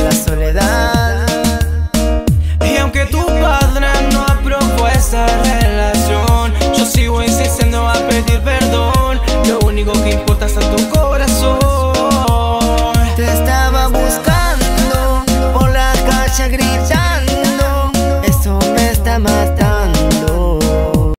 la soledad. Y aunque tu padre no aprobó esa relación, yo sigo insistiendo a pedir perdón. Lo único que importa está tu corazón.